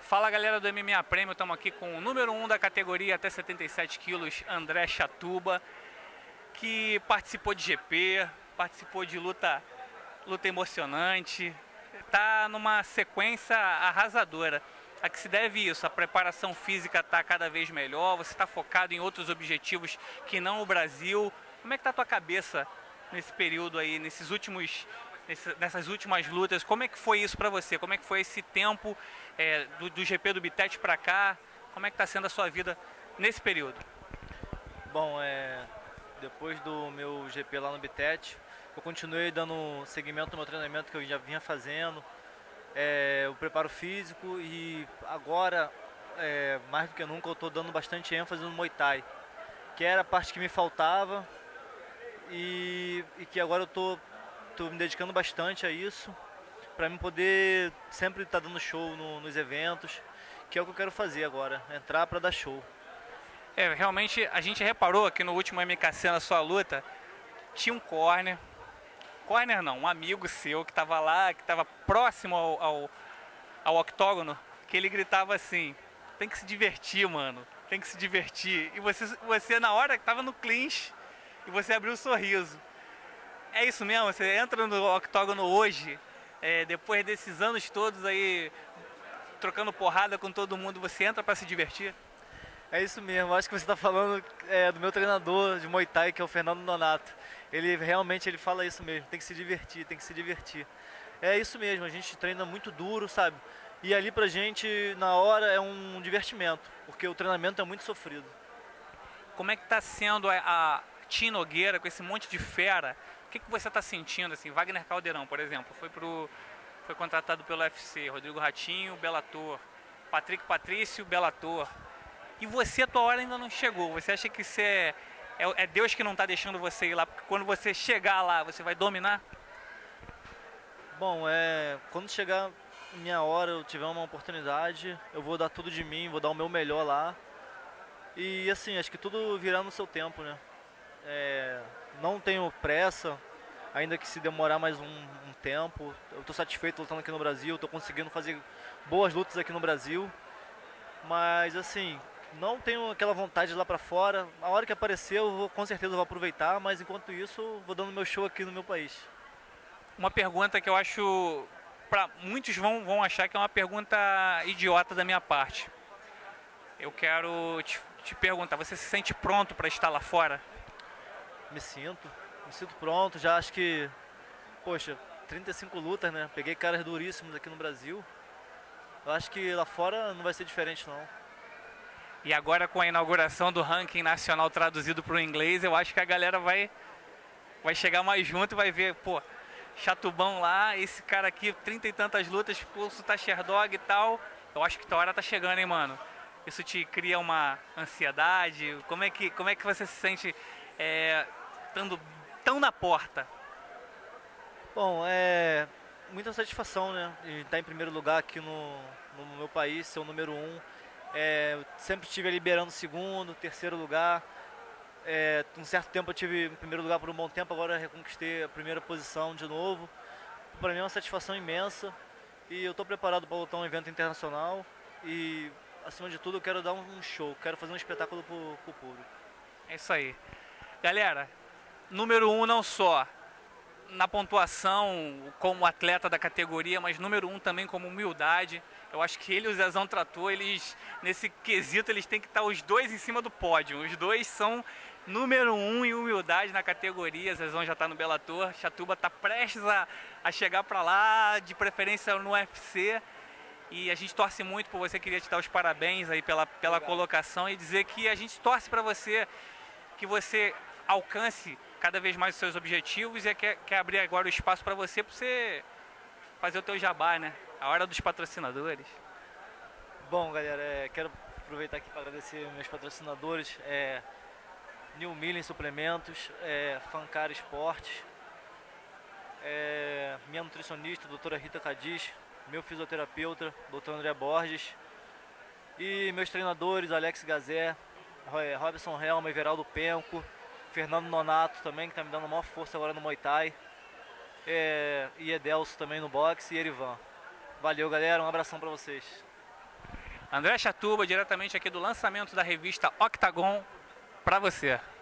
Fala galera do MMA Premium, estamos aqui com o número 1 da categoria até 77 quilos, André Chatuba, que participou de GP, participou de luta emocionante, está numa sequência arrasadora. A que se deve isso? A preparação física está cada vez melhor, você está focado em outros objetivos que não o Brasil. Como é que está a tua cabeça nesse período aí, nessas últimas lutas? Como é que foi isso para você? Como é que foi esse tempo do GP do Bitete para cá? Como é que está sendo a sua vida nesse período? Bom, depois do meu GP lá no Bitete, eu continuei dando seguimento no meu treinamento que eu já vinha fazendo, o preparo físico, e agora, mais do que nunca, eu estou dando bastante ênfase no Muay Thai, que era a parte que me faltava e que agora eu estou me dedicando bastante a isso, para mim poder sempre estar dando show nos eventos, que é o que eu quero fazer agora, entrar para dar show. Realmente a gente reparou que no último MKC, na sua luta, tinha um corner não, um amigo seu que estava lá, que estava próximo ao octógono, que ele gritava assim: tem que se divertir, mano, tem que se divertir. E você na hora que estava no clinch, e você abriu um sorriso. É isso mesmo? Você entra no octógono hoje, depois desses anos todos aí, trocando porrada com todo mundo, você entra para se divertir? É isso mesmo, acho que você está falando do meu treinador de Muay Thai, que é o Fernando Nonato. Ele realmente fala isso mesmo, tem que se divertir, tem que se divertir. É isso mesmo, a gente treina muito duro, sabe? E ali pra gente, na hora, é um divertimento, porque o treinamento é muito sofrido. Como é que está sendo a Tim Nogueira com esse monte de fera? O que você está sentindo, assim? Wagner Caldeirão, por exemplo, foi contratado pelo UFC, Rodrigo Ratinho, Bellator, Patrick Patrício, Bellator. E você, a tua hora ainda não chegou. Você acha que isso é Deus que não está deixando você ir lá? Porque quando você chegar lá, você vai dominar? Bom, quando chegar minha hora, eu tiver uma oportunidade, eu vou dar tudo de mim, vou dar o meu melhor lá. E assim, acho que tudo virá no seu tempo, né? Não tenho pressa, ainda que se demorar mais um tempo. Eu estou satisfeito lutando aqui no Brasil, estou conseguindo fazer boas lutas aqui no Brasil. Mas assim, não tenho aquela vontade de ir lá pra fora. A hora que aparecer, com certeza vou aproveitar, mas enquanto isso, vou dando meu show aqui no meu país. Uma pergunta que eu acho, muitos vão achar que é uma pergunta idiota da minha parte. Eu quero te perguntar, você se sente pronto para estar lá fora? Me sinto pronto, já acho que, poxa, 35 lutas, né? Peguei caras duríssimos aqui no Brasil. Eu acho que lá fora não vai ser diferente, não. E agora, com a inauguração do ranking nacional traduzido para o inglês, eu acho que a galera vai chegar mais junto e vai ver, pô, Chatubão lá, esse cara aqui, 30 e tantas lutas, pulso tá Sherdog e tal. Eu acho que tua hora tá chegando, hein, mano? Isso te cria uma ansiedade? Como é que você se sente estando tão na porta? Bom, muita satisfação, né? De estar em primeiro lugar aqui no meu país, ser o número 1. Eu sempre estive ali beirando segundo, terceiro lugar. Um certo tempo eu tive em primeiro lugar por um bom tempo, agora reconquistei a primeira posição de novo. Para mim é uma satisfação imensa e eu estou preparado para lutar um evento internacional e, acima de tudo, eu quero dar um show, quero fazer um espetáculo para o público. É isso aí. Galera, número 1 não só na pontuação como atleta da categoria, mas número 1 também como humildade. Eu acho que ele e o Zezão Trator, nesse quesito, eles têm que estar os dois em cima do pódio. Os dois são número 1 em humildade na categoria. Zezão já está no Bellator, Chatuba está prestes a chegar para lá, de preferência no UFC. E a gente torce muito por você, queria te dar os parabéns aí pela colocação e dizer que a gente torce para você, que você alcance cada vez mais os seus objetivos e quer abrir agora o espaço para você fazer o teu jabá, né? A hora dos patrocinadores. Bom, galera, quero aproveitar aqui para agradecer meus patrocinadores, New Millen Suplementos, Fancar Esportes, minha nutricionista, doutora Rita Cadiz, meu fisioterapeuta, doutor André Borges, e meus treinadores, Alex Gazé, Robson Helma, Everaldo Penco, Fernando Nonato também, que está me dando a maior força agora no Muay Thai, e Edelso também no boxe, e Erivan. Valeu, galera, um abração para vocês. André Chatuba, diretamente aqui do lançamento da revista Octagon, para você.